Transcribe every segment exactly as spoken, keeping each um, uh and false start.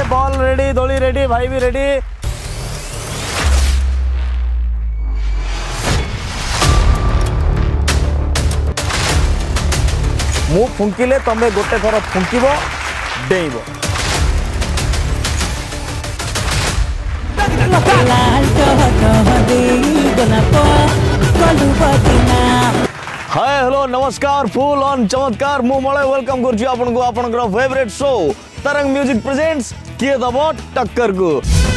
Ball ready दोली ready भाई भी ready मु फुंकिले तमे गोटे थर फुंकिबो डेइबो हाय हेलो नमस्कार फुल ऑन चमत्कार मु मळे वेलकम करछु आपन को आपन favourite show Tarang music presents किए दबो टक्कर को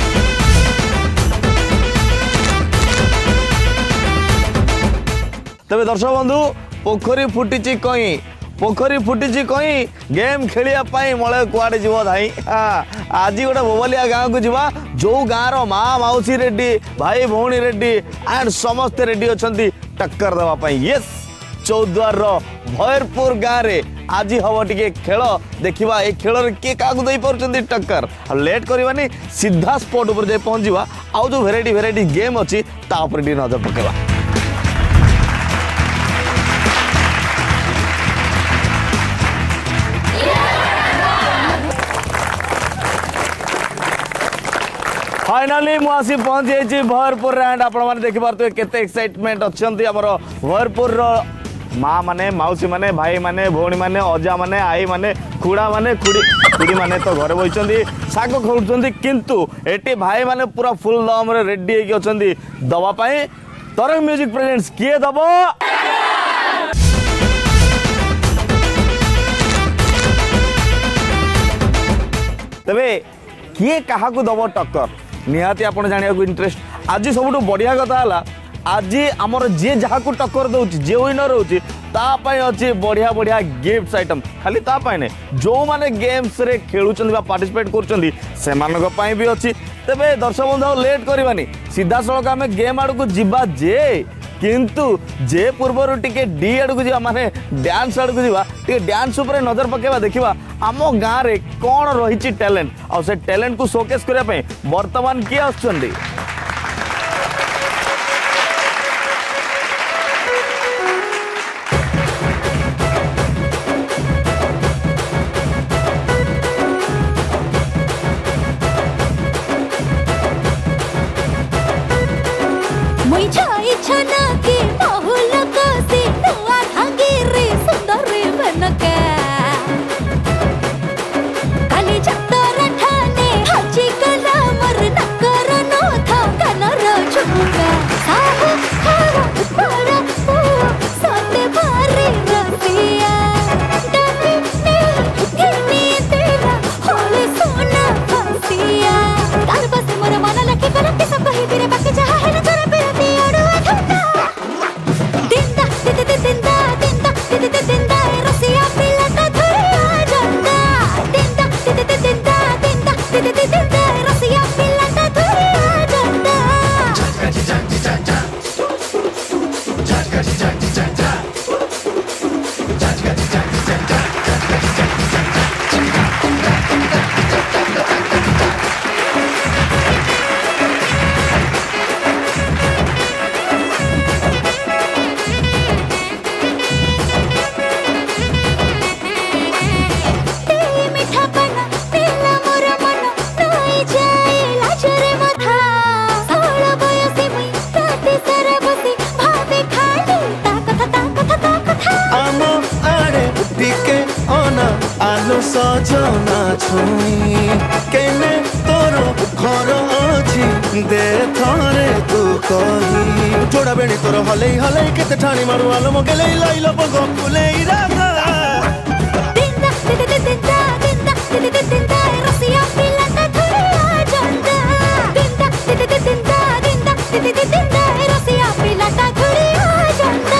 तबे दर्शक बंधु पोखरी फुटिची कई पोखरी फुटिची कई गेम खेलिया पाई मळे कुआडे जीव धाई आज गोटे बोबलिया गाँव को जीवा जो गाँव माँ मौसी रेड्डी भाई भौणी रेड्डी एंड समस्ते रेड्डी अच्छी टक्कर देवा पाई यस चौद्वार भैरपुर गाँव में आज हम टे खेल देखा ये खेल किए क्या दे पार्टी टक्कर लेट करवानी सीधा स्पॉट उपर जाए पहुँचवा आउ जो भेराइटी भेराइटी गेम अच्छी तापर टी नजर पकेवा फाइनाली मुझे पहुंची जाइए भरपुर एंड आपण देखि पारे केते एक्साइटमेंट अच्छा भरपुर माँ माने मौसी माने भाई माने भौणी माने अजा माने आई माने खुड़ा माने खुड़ी खुड़ी माने तो घर बही शाग खोलुंट किंतु एटी भाई माने पूरा फुल दम रे रेडी होगी अच्छा दवापाई तरंग म्यूजिक प्रेजेंट्स किए दब तबे किए क्या दब टक्कर निहाती आपण जानिया को इंटरेस्ट आज सब बढ़िया कथा है आज आमर जी जहाँ को टक्कर दौर जे विनर होची अच्छी बढ़िया बढ़िया गिफ्ट आइटम खाली तापाई नहीं जो मैंने गेम्स रे खेलुचंदी पार्टिसिपेट कर भी अच्छी तेरे दर्शक बंधु लेट करवानी सीधा सड़क आम गेम आड़ को जीवा जे किंतु जे पूर्वर टिके डी आड़ को माने डांस आड़ को जीवा टिके डांस ऊपर नजर पकेवा देखिबा आम गाँव रे कौन रही टैलेंट आ से टैलेंट को शोकेस करने वर्तमान किए आछंदी सजना छुई केने तोर घर अछि दे थरे तू कही जोड़ा बेणी तोर हले हले केते ठाणी मारू आलो मो गेले लाइलो बगो फुले रागा दिंदा दिंदा दिंदा दिंदा दिंदा दिंदा रसिया पिलाता थोड़ा जंदा दिंदा दिंदा दिंदा दिंदा दिंदा दिंदा रसिया पिलाता थोड़ा जंदा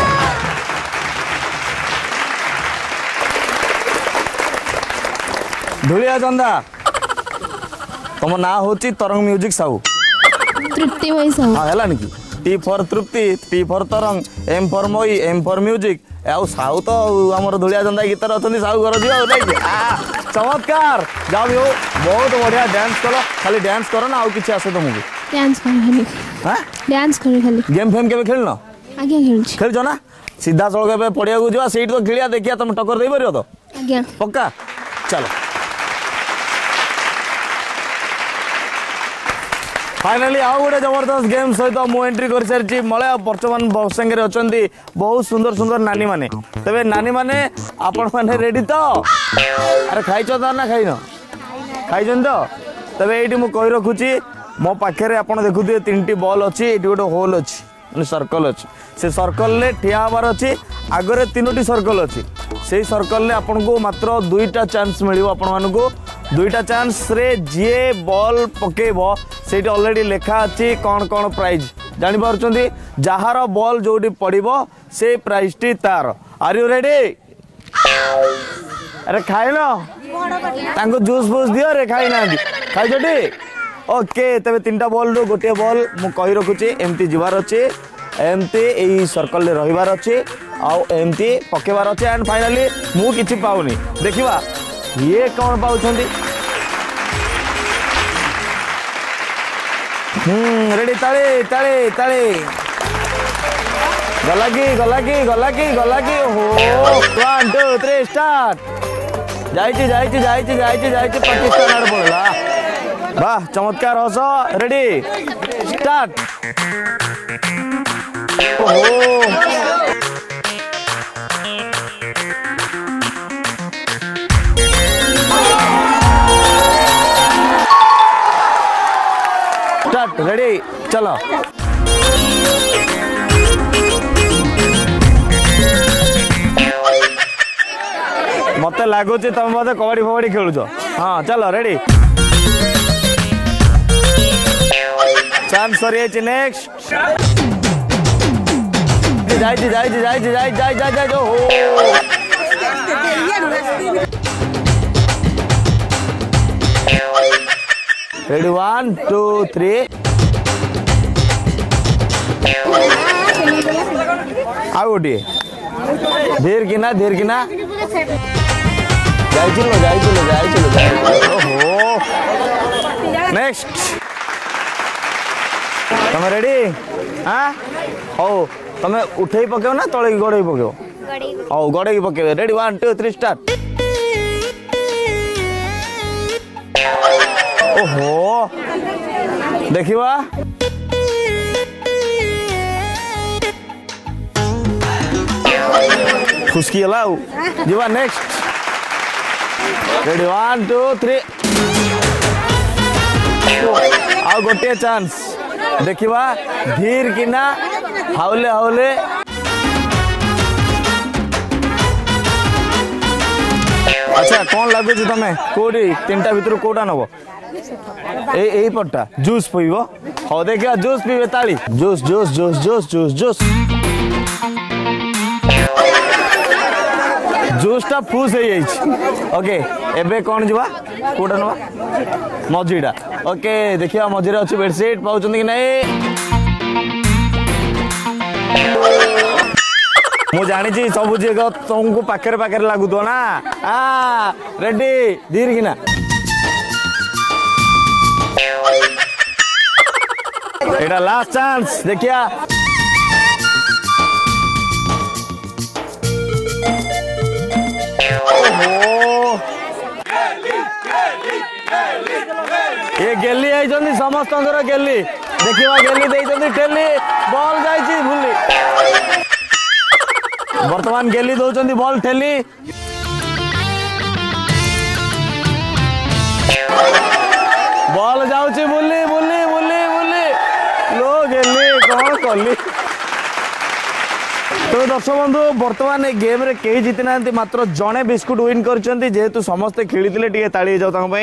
धुलिया चंदा तुम ना होची तरंग म्यूजिक साहू तृप्ति मई साहू हां हला निकी T for Tripti T for Tarang M for Mayee M for music आउ साहू तो हमर धुलिया चंदा गीत रथनी साहू घर दियो नहीं आ चमत्कार जाओ यो बहुत बढ़िया डांस करो खाली डांस करो ना आउ किछ आसे तुमको डांस करो खाली हां डांस करो खाली गेम फेम केबे खेलनो आज्ञा खेल खेल जो ना सीधा सड़क पे पड़िया को जा सीट तो खेलिया देखिया तुम टक्कर दे परियो तो आज्ञा पक्का चलो फाइनाली आउ गोटे जबरदस्त गेम सहित मु एंट्री कर सारी मलय बर्तमान संगे अच्छा बहुत सुंदर सुंदर नानी माने तेरे नानी माने आपण मैंने रेडी तो अरे खाई ना खाई न खाई तो तेरे ये मुझे कही रखुची मो पाखे आप देखुए तीन टी बॉल अच्छी ये गोटे होल अच्छी सर्कल अच्छी से सर्कल ले ठिया हबार अच्छी आगरे तीनो सर्कल अच्छी से सर्कल ले आपन को मात्र दुईटा चांस मिलियो आपण मानकू दुईटा चांस रे जी बॉल पकेबो सेठी ऑलरेडी लिखा अच्छी कौन कौन प्राइज जानि पारुचंदी जहार बॉल जोटी पड़िबो से प्राइज टी तार आर यू रेडी अरे खाइलो तांको जूस बूस दियो रे खाई ना खाई जटी ओके तबे तीनटा बॉल रो गोटे बॉल मु कहि रखुची एमती जिवार अछि एमती एई सर्कल ले रहिबार अछि आउ एमती पकेबार अछि एंड फाइनली मु किछि पाउनी देखिबा ये कौन पाउछंदी हम्म रेडी ताळे ताळे ताळे गला की गला की गला की गला की हो वन टू थ्री स्टार्ट जाइछि जाइछि जाइछि जाइछि जाइछि पाकिस्तान आड़ पड़ला वाह चमत्कार हस रेडी स्टार्ट ओहो स्टार्ट रेडी चलो मत लगुच तुम मत कबड्डी फबड्डी खेलुच हाँ चलो रेडी चांस सरी नेक्स्ट जाई जाई जाई जाई जाई जाई जाई जाई हो रेडी वन टू थ्री आ गोटे धीर किना धीर किना जाई चलो जाई चलो जाई चलो जाई ओहो नेक्स्ट तुम रेडी हाँ हो तुम उठे पकेव ना तले गड़े पकेव हो गड़े पकेव ready one two three start ओहो देखिवा खुशकी अलाउ जीवा next ready one two three आ गोटे चांस देखिवा धीर किना हाउले हाउले अच्छा कौन लगुच तमें कोडी तीनटा भितर कोटा नबो ए ए पट्टा जूस पीबो हो देखिया जूस पीबे ताली juice juice juice juice juice juice juice टा फूस है ओके एबे कौन जीवा कोटा नबा मझीटा ओके देखिया मझीरे अच्छी बेडशीट पाउछन कि नहीं मु जानी सब जगह तुमको पाखे पाखे लगुत ना हाँ रेडी धीर किना एटा लास्ट चांस देखिया ओहो ये गेली आई समस्त गेली देखिवा गेली देइछन्ती ठेली बॉल जाइछि भूली वर्तमान गेली दौरान बॉल ठेली बॉल जाउछि बुली बुली बुली बुली लो गेली कौन कली तो दर्शक बंधु वर्तमान गेम रे कई जीति ना मात्र जड़े बिस्कुट विन करछन्ती जेहेतु समस्ते खेली टे ताली जाओ तक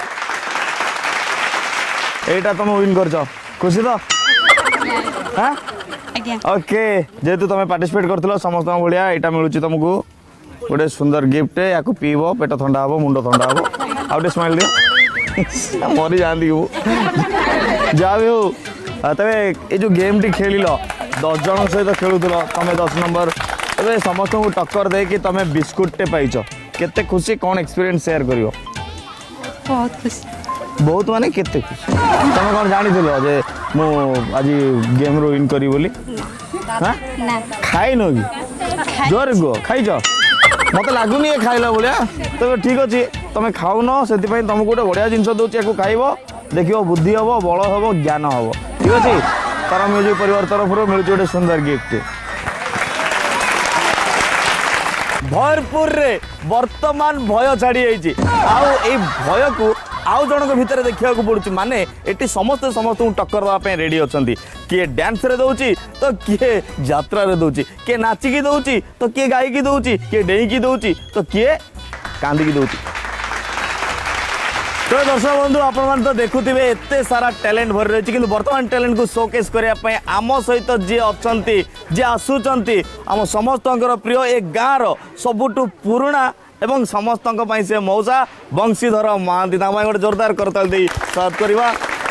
एटा तुम विन कर खुशी तो हाँ ओके जेहेतु तुम पार्टिसिपेट कर समस्त भाया यहाँ मिलूँ तुमको गोटे सुंदर गिफ्ट या पीब पेट थंडा हम मुंड थंडा हम आउटे स्माइल दियो मरी जाती जहाँ भी हो तेरे ये जो गेम टी खेल दस जन सहित खेलुल तुम दस नंबर ए समस्त को टक्कर दे कि तुम बिस्कुट टे पाइच केते खुशी कौन एक्सपीरियंस शेयर कर बहुत खुशी बहुत माने केते खुशी तुम कौन जानी जे मु आज गेम रो विन करी बोली हां खाई न कि जोर गो खाइछ मत लागुनी खाइला बोलिया तबे ठीक अछि तुम खाउ न सेति पई तुमको गोटे बढ़िया जिंस दउछि याको खाइबो देखियो बुद्धि हम बल हम ज्ञान हम ठीक अच्छे तारा म्यूजिक परिवार तरफ मिलूँ गोटे सुंदर गिफ्ट भरपूर रे वर्तमान भय छाड़ी जाइए भय को आउ जनक भितर देखा पड़ुଛି माने एटी समस्ते समस्त टक्कर देवाई रेडी अच्छा किए डांस रे दौची तो किए यात्रा रे दौची किए नाचिकी दौची तो किए गायकी दौची किए डेईकी दौची तो किए कांदिकी दौची तो दर्शक बंधु आपण तो देखुथिबे एते सारा टैलेंट भर रही कि वर्तमान टैलेंट को शोकेस करने आम सहित जी अच्छा जी आसुचंती आम समस्त प्रिय ए गाँव सबुठु पुराणा एवं समस्त से मौसा बंशीधर महांती गोटे जोरदार करताल दे स्वागत करवा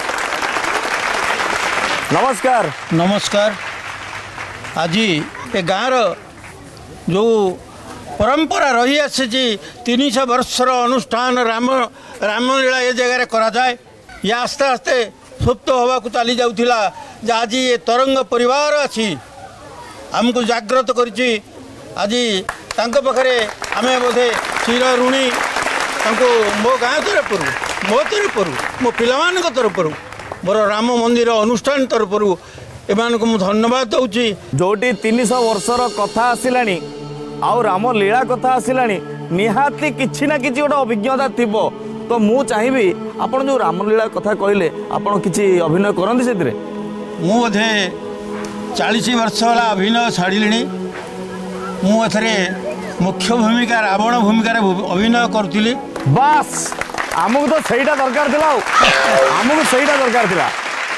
नमस्कार नमस्कार आज ए गाँव जो परंपरा रही आसी तीन सौ वर्षर अनुष्ठान राम रामलीला ये जगह करा जाए ये आस्ते आस्ते सुप्त हवा को चली जाऊला आज ये तरंग परिवार अच्छी आमको जागृत करी आज पाखे आम बोधे चिर ऋणी मो गाँ तरफ मो तरफ मो पिलामान तरफ मोर राम मंदिर अनुष्ठान तरफ एमान को धन्यवाद दूची जोटी तीन सौ वर्षर कथा आसिलानी आउ राम लीला कथा आसिलानी निहाती किछि ना किछि गोटे अभिज्ञता थिबो तो मु चाहिबी आपण जो रामलीला कथा कहले आपण किछि अभिनय करंती सेतरे मु बोधे चालीस वर्ष होला अभिनय छाड़िलिनी मु एथरे मुख्य भूमिका रावण भूमिका अभिनय करथिली बस आमको तो सहीटा दरकार थिला आमको सहीटा दरकार थिला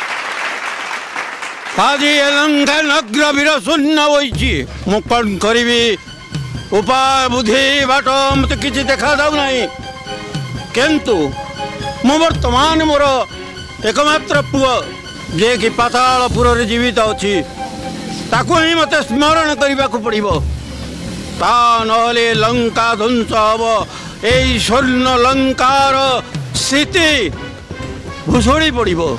आज लंका नग्र वीर शून्य होइछि मु कौन करिबी उपाय बुद्धि बाट मत किछि देखा जाउ नाही किंतु मु वर्तमान मोर एकमात्र पुओ जे कि पातालपुर रे जीवित अछि ताको ही मते स्मरण करबा को पड़िबो ता नहले लंका ध्वंस हबो एई स्वर्ण लंकार स्थिति भुसुड़ी पड़िबो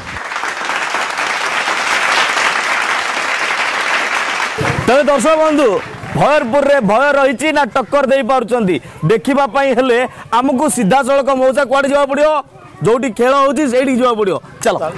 तेरे दर्शक बंधु भरपुर रे भय रही ना टक्कर दे पार्टी देखा हेले आमको सीधा सड़क मौसा कुआड़े जावा पड़ो जोटी खेल होती से जावा पड़ो चलो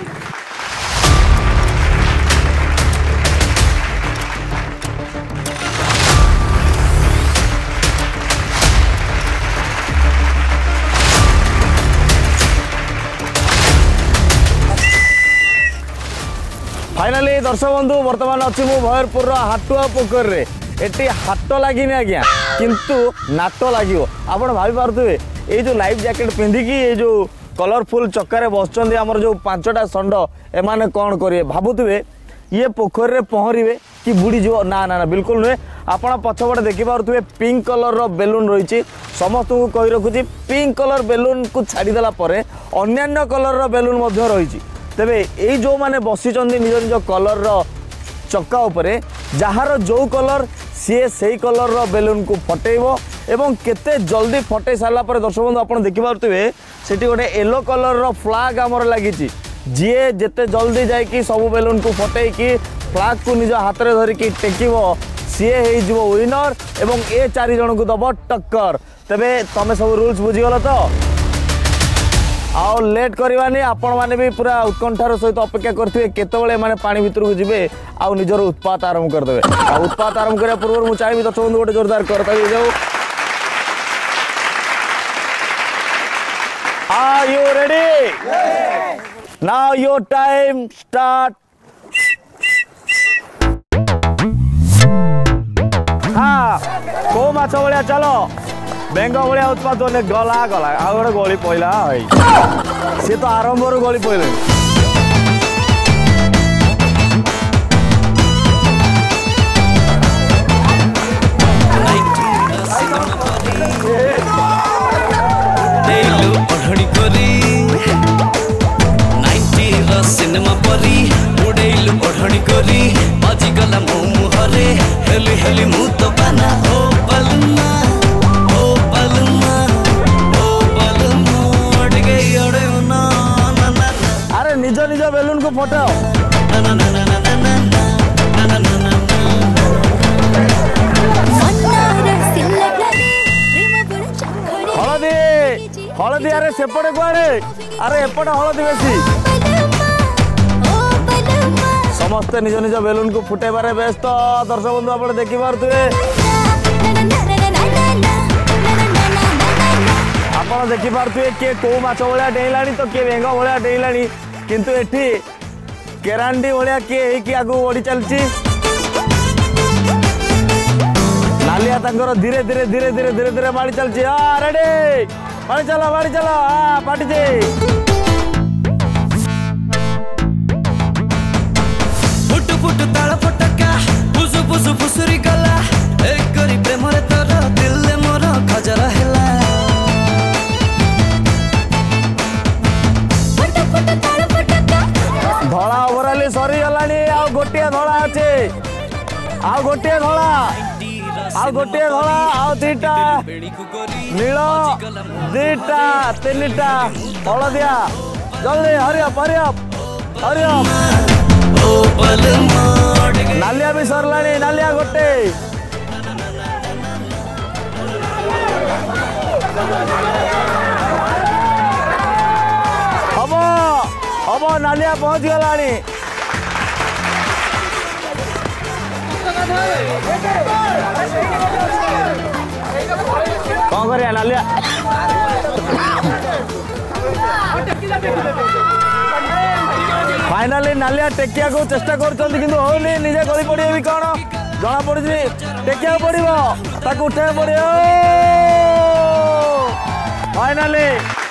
फाइनाली दर्शक बंधु वर्तमान अच्छी मु भरपुर हाटुआ पोखर रे एटी हाट लगिनी आज्ञा किंतु नाट लगे आप भाई पारे ये जो लाइफ जैकेट पिंधिकी ये जो कलरफुल चक्कर बसुँच आमर जो पांचटा षंड एमाने कौन करेंगे भावुवे ये पोखर रे पहरवे कि बुड़ी जो ना ना ना बिल्कुल नुहे आप पछपटे देखिपे पिंक कलर बेलून रही समस्त को कही रखुची पिंक कलर बेलून को छाड़देला अन्य कलर बेलून रही तेबे ये जो माने बसी निज निज कलर चक्का उपरे जार जो कलर सी से कलर बेलून को फटेब एवं केते जल्दी फटे सारा पर दर्शक बंधु आप देखिपे से गोटे येलो कलर फ्लैग आमर लगी जी जिते जल्दी जाकि सब बेलून को फटे कि फ्लैग को निज हाथ में धरिकी टेकिब सी हो विनर एवं ए चार जन को दब टक्कर तेबे तमें सब रूल्स बुझीगल तो आउ लेट करवानी आपण माने भी पूरा उत्कंठार सहित अपेक्षा करथिबे केतबेले माने पानी भितर को जिबे आउ निजर उत्पात आरंभ कर देबे आ उत्पात आरंभ करिया पूर्व मु चाहिबी दर्शक बंधु गोटे जोरदार करता दे जाऊ are you ready now your time start हां को माछ बलिया चलो बेंग भाया उत्पाद गला गला आ गोटे गली पड़ा सी तो आरंभ गली पड़े सिनेमा परी उड़ेलु ओढ़णी करी बाजी गला मो मुहरे हेली हेली मु तो बना ओ बलना ओ बलना ओ बलना उड़ गई उड़े ना ना ना अरे निज निज बेलून को फटाओ ना ना ना ना ना ना ना ना ना ना हलदी हलदी अरे सेपटे कुआड़े अरे एपटे हलदी बेसी समस्ते निज निज बेलून को फुटेबारे व्यस्त दर्शक बंधु आप देखी पारे आप देखी पारे किए कौ माछ भाया डेला तो किए बेंग भाया डेला किंतु एठी केरांडी भाया किए आगू बढ़ी चलती नालिया तंकर धीरे धीरे धीरे धीरे धीरे धीरे माड़ी चलती हाँ रेडी माड़ी चलो माड़ी चलो हाँ पाटी फुट फुट ताल फटका फुसु फुसु फुसुरी गला एक करी प्रेम रे तोर दिल मोर खजरा हैला फुट फुट ताल फटका धड़ा ओवराली सरी गलानी आ गोटे धड़ा अछि आ गोटे धड़ा आ गोटे धड़ा आ दीटा नील दीटा तीनटा हलदिया जल्दी हरियप हरियप हरियप नालिया भी सरलानी नालिया गोटे हम हम नालिया पहुंच गलानी कौन करिया नालिया फाइनाली नालिया टेकिया को चेष्टा कर होनी निजे गली पड़े भी कौन जना पड़ी टेकिया पड़ो ताकू उठे पड़ो फाइनाली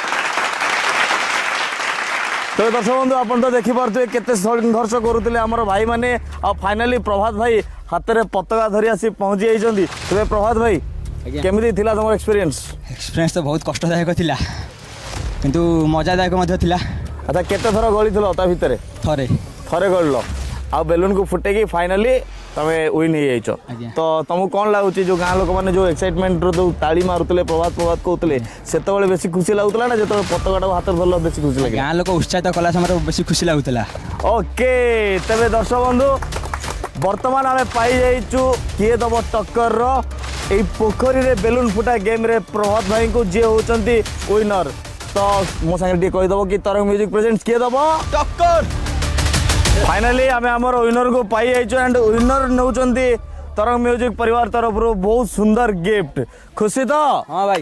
तो दर्शक बंधु आप तो देखिपे केते संघर्ष करुले आम भाई मैंने आ फाइनाली प्रभात भाई हाथ में पताका धरी आसी पहुंची जाइए तेज प्रभात भाई केमिति थिला तुम एक्सपीरियंस एक्सपीरियंस तो बहुत कष्टदायक थिला किंतु मजादायक मध्य थिला अच्छा केते थर गली थलो ता भितरे थरे थरे गळलो आ बेलून को फुटेकी फाइनाली तमे विन हो जाइछो तो तुमको कौन लगुच जो गाँ लोक मैंने जो एक्साइटमेंट रो ताली मारुतले प्रभात प्रभात कहते सेतबेले बेसी खुशी लगुतला ना जो पताका हाथ धरल बेसी खुशी लगे गाँ लोक उत्साहित कला समय बेसी खुशी लगुतला ओके तबे दर्शक बंधु वर्तमान आम पाई जाइचु किए दब टक्कर रो एई पोखरी रे बेलून फुटा गेम रे प्रभात भाई को जे होचंती विनर तो मो संगे कहीदेव कि तरंग म्यूजिक प्रेजेंट्स किए दब टक्कर फाइनाली आम आमर विनर को पाई जाइचु एंड विनर नौचंती तरंग म्यूजिक परिवार तरफ रो बहुत सुंदर गिफ्ट खुशी तो हाँ भाई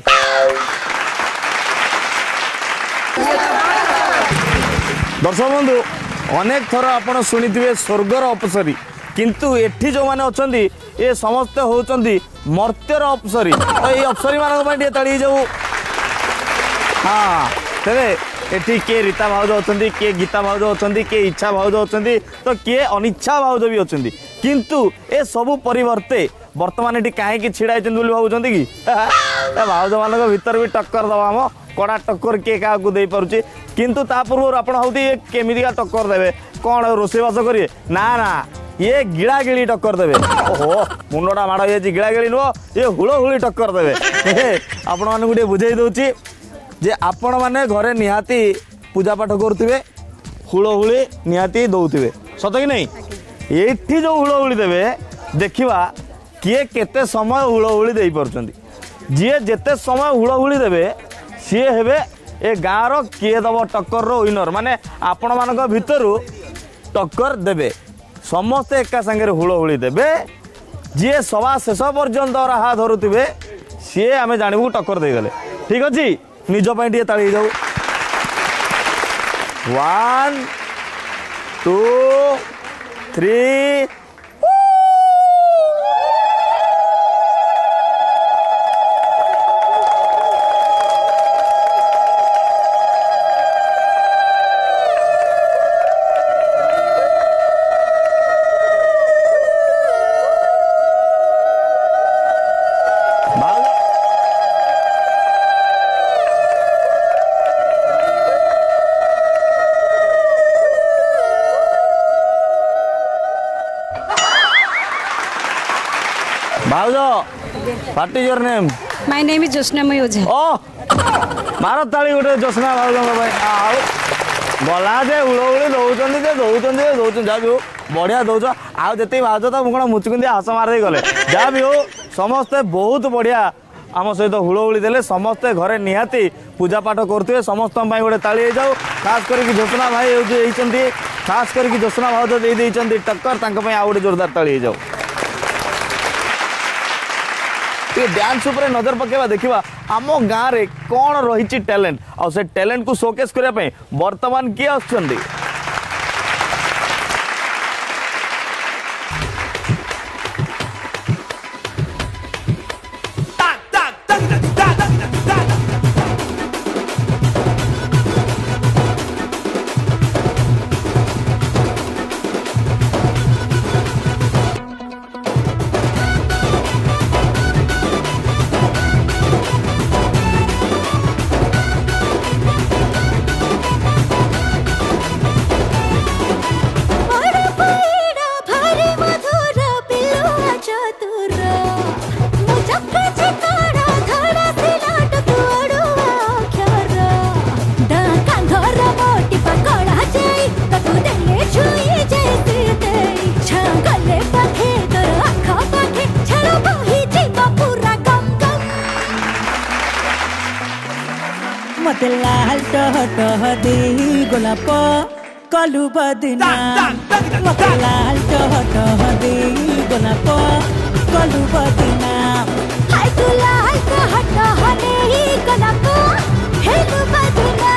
दर्शक बंधु अनेक थर आपड़ शुणी स्वर्गर अप्सरी किंतु एठी जो माने अछंती ये समस्त होचंती मर्त्यर अप्सरी तो ये अप्सरी मान ताड़ी जाऊ हाँ तेरे एठी किए रीता भाउज अछंती किए गीता भाउज अछंती किए इच्छा भाउज अछंती तो किए अनिच्छा भाउज भी अछंती किंतु ए सबु परिवर्ते वर्तमान एठी काहे कि छिड़ा होचंती बोली भाउचंती कि ए भाउज मानक भीतर भी टक्कर दवा हम कड़ा टक्कर किए क्या दे पारुची किंतु ता पूर्व आपण हउती केमितिका टक्कर देबे कोन रोसेबास करिए ना ना ये गिड़ा गिड़ी टक्कर देवे ओहो मुंडा माड़ हो गिड़ा गिड़ी नुह ये हुड़ हुड़ी टक्कर देवे आपण मानक गोटे बुझे दउची जे आपण माने घरे निहाती पूजा पाठ करुवे हुड़हुड़ी निहाती दौथे सत कि नहीं ये जो हुड़हुड़ी देवे देखा किए केते समय हुड़हुड़ी दे पार्छंती जी जेते समय हुड़हुड़ी देवे सी हेबे ए गाँव किए दब टक्कर रो विनर माने आपण मानक भितरु टक्कर देवे समस्ते एका संगे हुड़हुड़ी देवे जी सभा शेष पर्यंत राहा धरुवे सी आम जानू टक्कर देगले ठीक अच्छे निज टे ताली जाऊ one two three What is your name? My name is Josna Mayuja. Oh, मारो ताली गोटे जोशना भाई आउ गला जे उड़ौड़ी दौरान जे दौरान जे दौरान जहाँ भी हो बढ़िया दौच आउ जी भाज तो मुझे मुचुक हास मारदे गले जहाँ भी हो समस्ते बहुत बढ़िया आम सहित हुड़हुड़ी देले समस्ते घरे निहाती पूजा पाठ करते समस्त गोटे ताली जाऊ खास करके ज्योत्सना भाई होती खास करके ज्योत्सना भाउज दे टक्कर तांको आउ गोटे जोरदार ताली जाऊ डांस उपर नजर पकेबा देखिबा आम गाँव रे कौन रही टैलेंट आ से टैलेंट को शोकेस करने वर्तमान किए आछंदी मते लाल टह टह दे गोलाप कलु बदना मते लाल टह टह दे गोलाप कलु बदना हाय तू लाल टह टह दे गोलाप हेलु बदना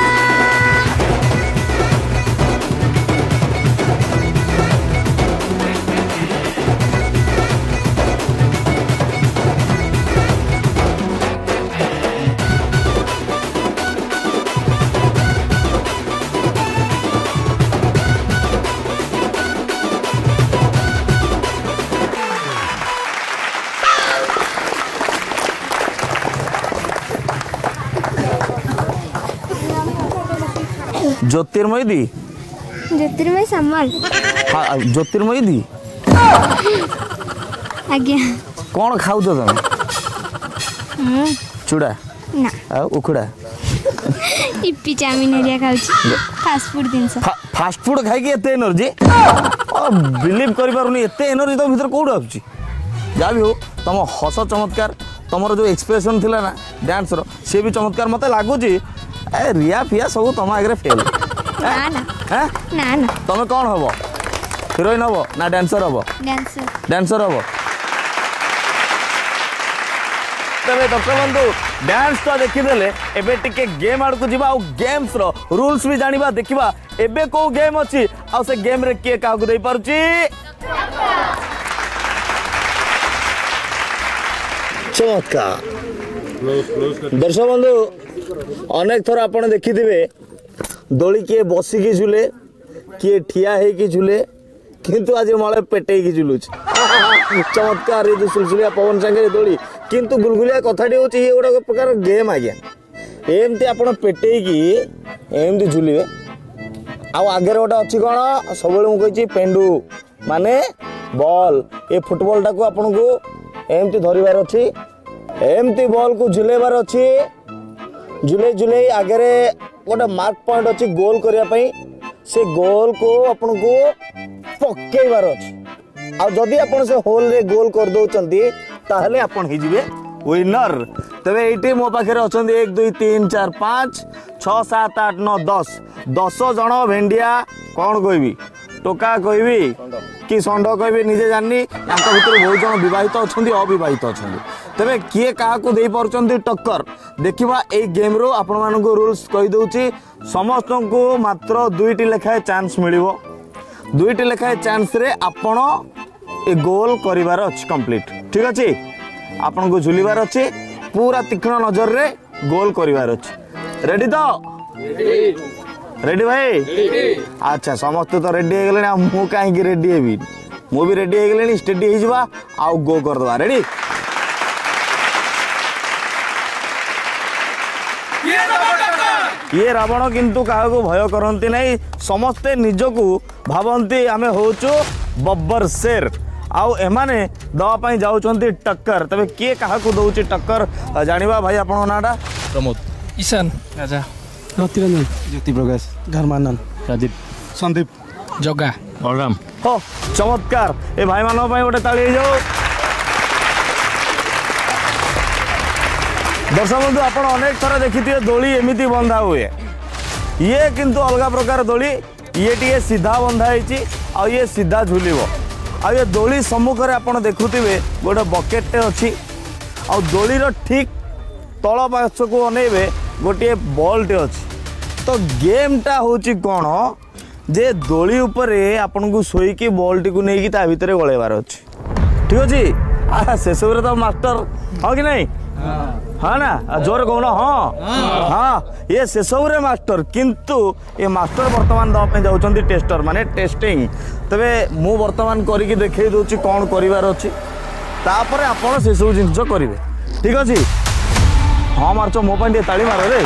ज्योतिर्मयी दी ज्योतिर्मय सामल हाँ ज्योतिर्मयी दी आज्ञा कौन खाऊ तुम चूड़ा ना आ उखुड़ा Yippee chowmein area खाउची fast food जिनस फास्ट फूड खाई के एते एनर्जी बिलीव करि पारुनी एते एनर्जी तो भीतर कोड आउची जा भी हो तुम हस चमत्कार तुमर जो एक्सप्रेशन थिला ना डांस रो से भी चमत्कार मते लागुची ए रिया फिया सब तुम आगे फेल ना ना हैं ना ना तुम कौन हबो हिरोइन हबो ना डांसर हबो डांसर डांसर हबो तबे डॉक्टर बंधु डांस तो देखिदेले एबे टिके गेम आड़ को जीवा आ गेम्स रो रूल्स भी जानिबा देखिबा एबे को गेम अछि आ से गेम रे के काहू दे पारुची चमत्कार दर्शक बंधु अनेक थर आपण देखिथिबे दोली किए बसिकी झुले किए ठिया हेकी झुले किंतु आज मले पेटे की झुलुच चमत्कार ये जो सुलसुलिया पवन संगे दोली किंतु गुलगुलिया कथाटी होची ये गोटे प्रकार गेम आज्ञा एमती आपण पेटे की एमती झुलिबे आ आगे गोटे अच्छी कौन सब मुझे पेंडु माने बॉल ये फुटबॉल टाक आपन को एमती धरबार अच्छी एमती बॉल को झुलेबार अच्छी झुले झुले आगे गोटे मार्क पॉइंट अच्छी गोल करने से गोल को अपन को पकेबार अच्छी आ जदि अपन से होल रे गोल कर दौरान ताहले अपन ही जिवे विनर तबे ये मो पाखे अच्छा एक दुई तीन चार पाँच छः सात आठ नौ दस दस जन भेंडिया कौन कहबी टोका कहबी कि षंड कहबी निजे जानी भर बहुत जन विवाहित अच्छा अविवाहित अच्छा तेरे किए क्या दे पार्टी टक्कर देखा ये गेम रो आपण मान रूल्स कहीदे समस्त को मात्र दुईटी लेखाए चांस मिल दुईटी लेखाए चांस रे आपण ए गोल करिवार अछि कंप्लीट ठीक अच्छे आपन को झुलिबार अच्छे पूरा तीक्ष्ण नजर रे गोल करिवार अछि रेडी तो रेडी भाई अच्छा समस्त तो रेडी हो गले मु काहे रेडी हेबी मु भी रेडी हो गले स्टेडी हो जिबा आ गो कर दवा रेडी ये रावण किंतु क्या भय करती नहीं समस्ते निजकू भावती आमे होचु बब्बर शेर आउ एमाने दवापाई जाउचंती टक्कर तबे किए क्या दौची टक्कर जानिबा भाई आपण नाटा प्रमोद ईशान राजा रतिरंजन ज्योति प्रकाश धर्मानंद राजीव संदीप जगा बलराम हो चमत्कार ए भाई मान गोटे ताली जाओ दर्शक बंधु आपण अनेक थर देखिए दोली एमती बंधा हुए ये किंतु अलग प्रकार दोली ये टी सीधा बंधा है ये सीधा झुल आ ये दोली सम्मुख में आपड़ देखुवे गोटे बकेटे अच्छी आ दोलीर ठीक तल पार्श्व को अनेबे गोटे बॉलटे अच्छी तो गेमटा हूँ कौन जे दोली उपरे आपन को शोईकी बॉल टी को लेकिन ता भितर गलेबार अच्छी ठीक अच्छे से सब तो मास्टर हाँ कि नहीं हाँ ना जोर कौन हाँ हाँ ये से सब रे मास्टर किंतु ये मास्टर वर्तमान दवाई जाऊँ टेस्टर माने टेस्टिंग तबे मु वर्तमान करके देखे दूची कौन करिवार अच्छी तापर आपण से सब जिनस करेंगे ठीक अच्छे हाँ मार्च मो पाई ताली मार रे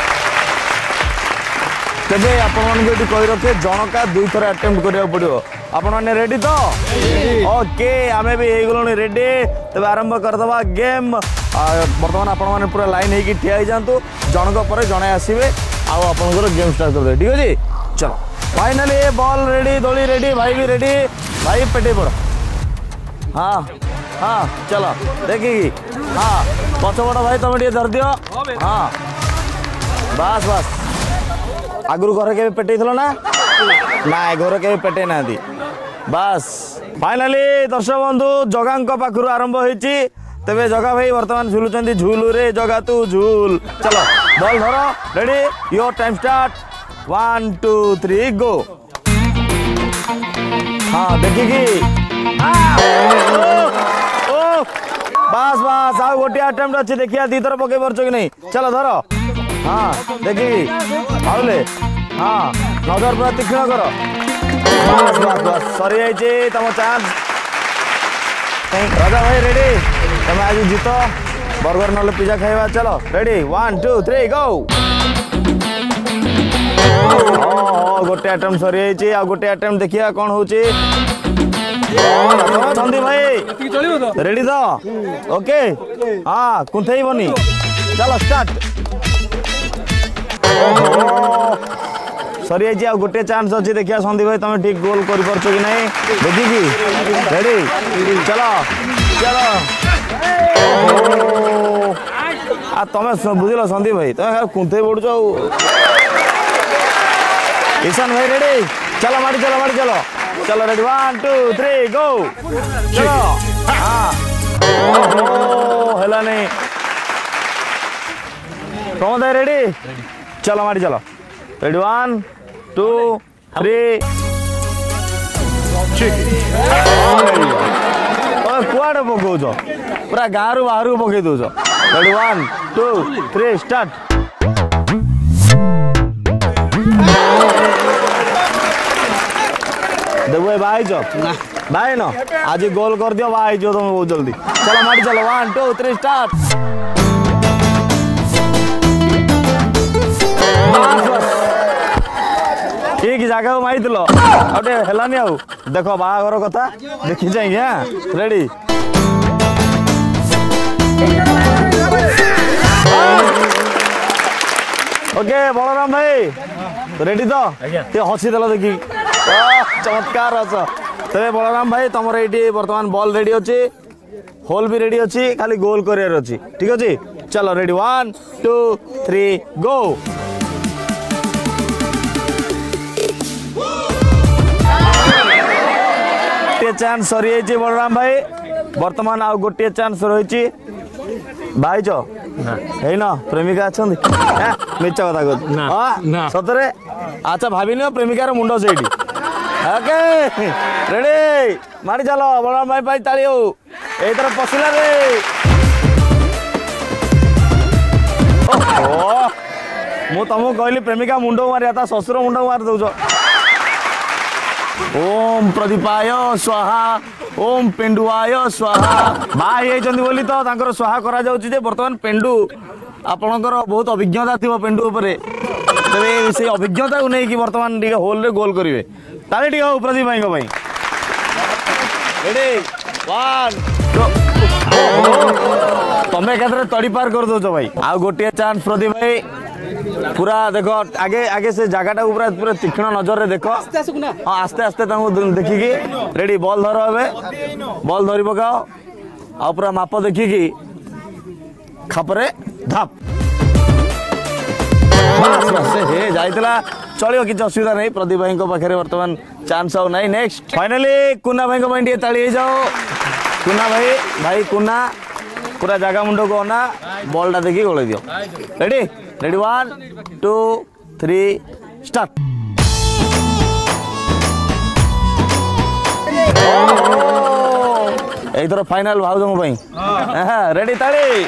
तेरे आपण कही रखे जनका दुई थर अटेम्प्ट करा पड़ो आपण मैंने रेडी तो ओके आमे भी हो गलु रेडी तब आरंभ करदबा गेम बर्तमान आपण मैंने पूरा लाइन होगी ठिया जातु जनक पर जड़े आसवे आपर गेम स्टार्ट कर दे ठीक अच्छे चलो फाइनाली बॉल रेडी दोली रेडी भाई भी रेडी भाई पेटे पड़ हाँ हाँ चलो देखिए हाँ पछपट भाई तुम टे धर दियो हाँ बस बस आगुरी घर के पेटे ना ना घर के पेटे ना बस फाइनाली दर्शक बंधु जगा पाखु आरंभ होती तेरे जगा भाई बर्तमान झुलुं झुलु रे जगा तू झुल चलो बॉल धर ready your time start one two three go हाँ देखिकी बस बस आ गोटे अटेम्प्ट अच्छे देखिए दी थर पकई पार्छ कि नहीं चलो धर हाँ देखिए आउले हाँ नजर पूरा तीक्ष्ण कर बस बस बस सरी जाइए तुम चांस राजा भाई रेडी तुम आज जीत बर्गर ना पिज्जा खाइबा चलो ready one two three go गोटे अटेम्प्ट सरी जाइए आ गोटे अटेम्प्ट देखिए कौन हो संदीप भाई रेडी तो ओके हाँ कुंथई बनी चलो स्टार्ट सरी आ गोटे चांस अच्छी देखिए संदीप भाई तुम ठीक गोल कर पार्छ कि नहीं देखिकी रेडी चलो चलो आ तुम बुझल संदीप भाई तुम कुंथई पड़ुच ईशान भाई रेडी चलो मारी चलो मारी चलो चलो ready one two three go चलो हाँ है नहीं प्रमोद भाई रेडी चलो मारी चलो रेडी वन टू थ्री कुआड़े पकाउच पूरा गाँव बाहर को पकई दौच ready one two three start देखो भाई जो भाई न आज गोल कर दियो भाई जो तुम बहुत जल्दी चलो मारी चलो वन टू थ्री स्टार्ट ठीक जगह मारी दिल आउटे हेलानी आउ देख बाहागर कथा देखी जाए रेडी ओके बलराम भाई रेडी तो हसी देल देखी चमत्कार अच्छा तेरे बलराम भाई तुम ये बर्तमान बॉल रेडी अच्छी होल भी रेडी अच्छी खाली गोल कर अच्छी ठीक अच्छे चलो ready one two three go गोटे चांस सरी जाइए बलराम भाई बर्तमान आ गोटे चांस रही भाई चो है ना प्रेमिका अच्छा मिछ कथा कह सतरे अच्छा भाविन प्रेमिकार मुंड से ओके रेडी मारी चलो बलराम भाई भाई ताली हो ए तरफ पशिला रे मु तुमको कहली प्रेमिका मुंड मारिया ता ससुर मुंड मार दौच ओम प्रदीपाय स्वाहा ओम पेंडुआय स्वाहा बाई बोली तो तांकर स्वाहा करा जाउची जे वर्तमान पेंडु आपणकर बहुत अभिज्ञता थी पेंडु उपरे तेरे से अभिज्ञता को नहीं कि वर्तमान टी होल रे गोल करेंगे ताले टी हो प्रदीप भाई भाई रेडी वन तुम्हें कहते तड़ी पार कर दो भाई आ गोटे चांस प्रदीप भाई पूरा देखो आगे आगे से जगह पूरा पूरा तीक्ष्ण नजर रे देखो हाँ आस्ते आस्ते देखिकी रेडी बॉल धर ए बॉल धरी पकाओ आ पूरा माप देखिकी खापरे धाप बस बस हे जाइतला चलियो किछ असुविधा नहीं प्रदीप भाई को पाखरे वर्तमान चांस आउ नहीं नेक्स्ट फाइनली कुना भाई को माइंड ताली हे जाओ कुना भाई भाई कुना पूरा जगह मुंड को ना बॉल टा देखी गोल दियो ready ready one two three start एक थर फाइनल भाव तुम भाई रेडी ताली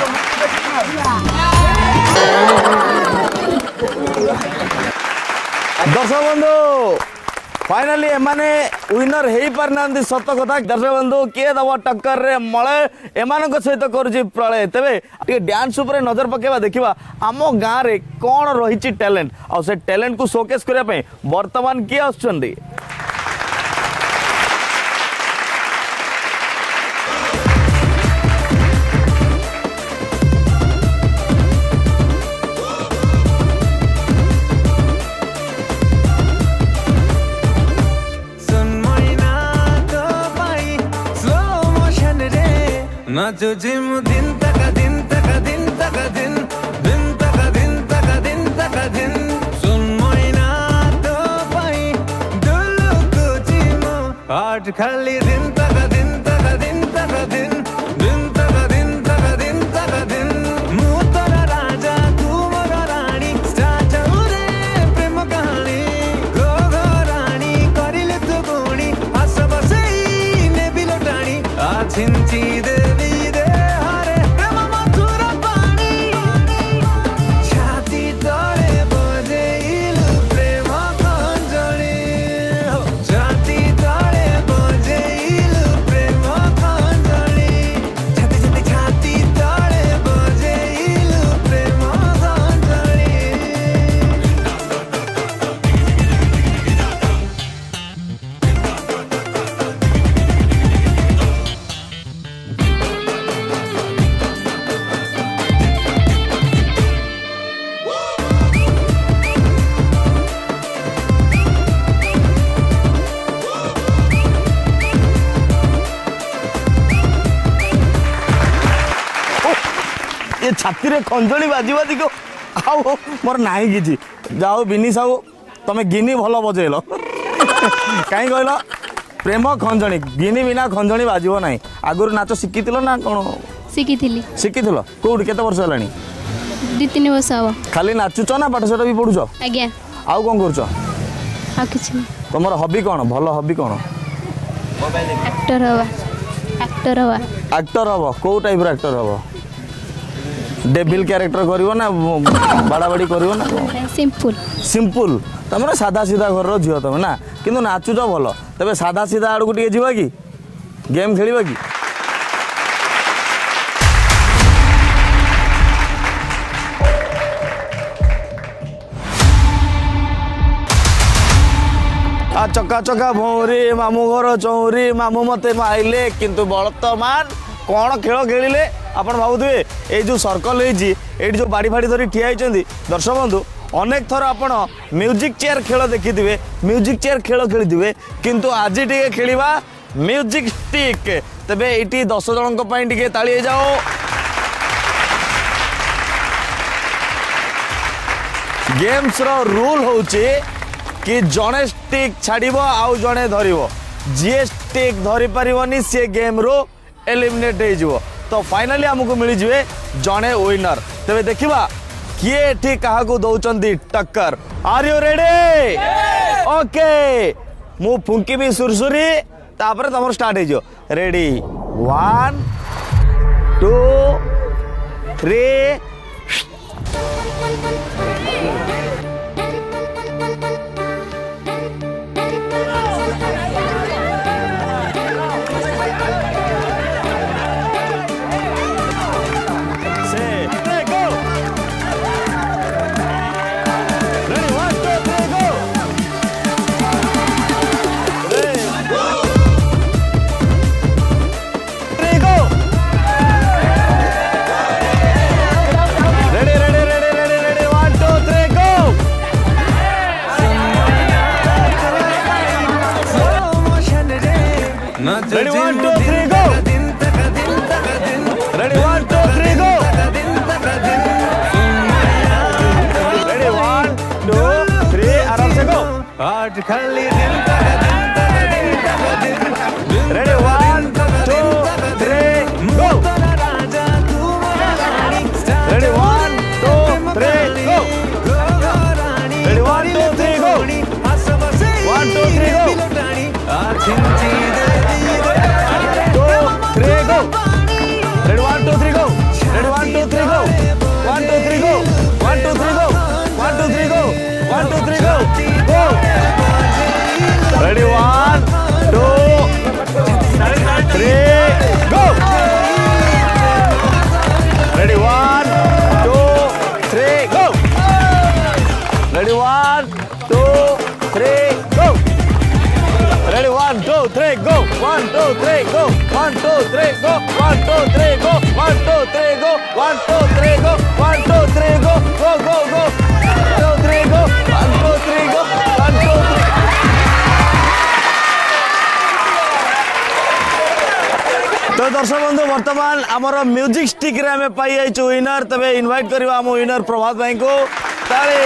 दर्शक बंधु फाइनाली एमाने विनर हो पारना सत कथा दर्शक बंधु किए दब टक्कर रे मले एमान सहित करुची प्रलय तेरे डांस उपर नजर पकेबा देखिबा आम गाँव रे कौन रही टैलेंट आ से टैलेंट को शोकेस करने वर्तमान किए आसुचंदी नाचो जिम दिन तक दिन तक दिन तक दिन दिन तक दिन तक दिन तक दिन सुन मैना तो पाई डुलु को जिम आठ खाली दिन तक दिन तक दिन तक दिन दिन तक दिन तक दिन तक दिन मु तोरा राजा तू मोरा रानी स्टार्ट रे प्रेम कहानी गो गो रानी करिले तू गुणी हस बसई ने बिलोटाणी आ छिंची दे छाती रे खंजणी बाजी बाजी को आओ मोर नाही किछि जाओ बिनी साहू तमे गिनी भलो बजेल कहीं कहल प्रेम खंजणी गिनी बिना खंजणी बाजिबो नाही आगुर नाच शिखिथिलो ना कोन शिखिथिली शिखिथिलो कोउड केते वर्ष हलानी दु तीन वर्ष हो खाली नाचुच ना पाठ साठ भी पढुछ आज्ञा आउ कोन करछ आ किछि तमर हॉबी कोन भलो हॉबी कोन एक्टर हवा एक्टर हवा एक्टर हबो को टाइप रो एक्टर हबो डेविल कैरेक्टर करिवो ना बड़ा बड़ी करिवो ना सिंपल सिंपल तमरा सादा सीधा घर रो झियो तमे ना किंतु नाचुच भलो तबे सादा सीधा आड़ को टिके जीवा की गेम खेलिबा की आ चका चका भौरी मामू घर चौरी मामू मते माइले किंतु वर्तमान कौन खेल खेलिले आपण भावुए ये जो सर्कल ये जो बाड़ी फाड़ी धरी ठिया होती दर्शक बंधु अनेक थर आपण म्यूजिक चेयर खेल देखिथे म्यूजिक चेयर खेल खेली किंतु आज टे खेलिबा म्यूजिक स्टिक तेबे ये दस जन टे ताली जाओ गेम्स रो रूल होचे कि जड़े स्टिक छाड़िबो आउ जड़े धरिबो जी स्टिक धरी पारिबनी से गेम रो एलिमिनेट हो जिवो तो फाइनली हमको मिल जाए जड़े विनर तेरे देखा किए एठी क्या दौरान टक्कर आर यू रेडी ओके मु फुंकी भी सुरसुरी तापर तुम स्टार्ट हो रेडी वन टू थ्री खाली दिल तेरा दिल तेरा दिल तेरा दिल ready one two three go ready one two three go ready one two three go one two three go to three go ready one two three go ready one two three go one two three go one two three go one two three go one two three go go ready one two three go ready one two three go ready one two three go ready one two three go one two three go one two three go one two three go one two three go one two three go one two three go go go go to three go one two three go one two three तो दर्शक बंधु वर्तमान आमर music stick रे हमें पाई जाइछु winner तबे invite करबा हम विनर प्रभात भाई को ताली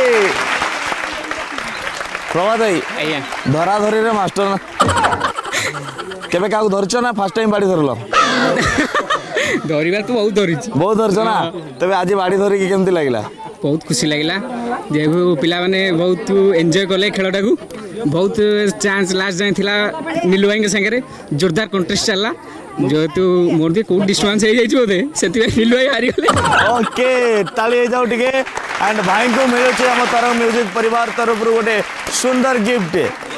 प्रभात भाई आज्ञा धरा धरी रे मास्टर ना केबे काउ धरछ ना फर्स्ट टाइम बाड़ी धरलो धरिबार तो बहुत धरी बहुत धरछ ना तबे आज बाड़ी धरी की केमती लागला बहुत खुशी लगिला जेहु पिला माने बहुत एंजॉय करले खेलटा को बहुत चांस लास्ट जाए थिला नीलू भाई के संगे जोरदार कॉन्टेस्ट चलला जेहेतु मोर भी कोड डिस्टेंस हो जाइछ बोले सेति नीलू भाई हारि गले ओके ताली हो जाऊ टिके एंड भाई को मिलो छे हम तरंग म्यूजिक परिवार तरफ रु गोटे सुंदर गिफ्ट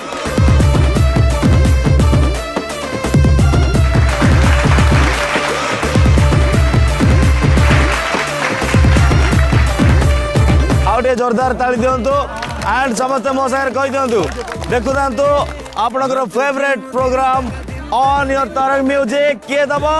आउटे जोरदार ताली दियंतु एंड समस्त मो सागर कहि दियंतु देखु दांतु आपनकर फेवरेट प्रोग्राम ऑन योर तरंग म्यूजिक के दबो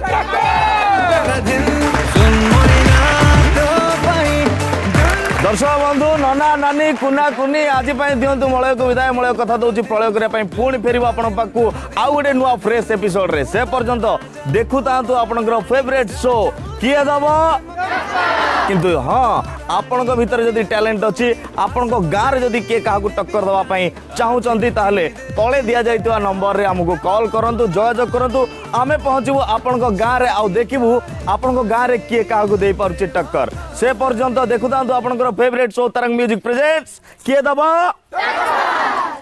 दर्शक बंधु नना नानी कुना कुनी आज दिंतु मलय को विदाय मलय कथा दूसरी प्रलय करने पुणी फेर आपण पाक आउ गोटे नुआ फ्रेश एपिसोड रे से पर्यंत देखु तांतु आपनकर फेवरेट शो किए दब किंतु हाँ आपण भीतर जदि टैलेंट अच्छी आपण गाँव में जदि किए क्या टक्कर देवाई चाहूँगी ताहले तले दि जाइए नंबर रे हमको कॉल करंतु जोगाजोग करंतु आमे पहुँचबू आपण गाँव में आउ देखू आपण गाँव में किए क्या दे पारुछि टक्कर से पर्यंत देखु आपणकर favourite show Tarang music presents किए दब।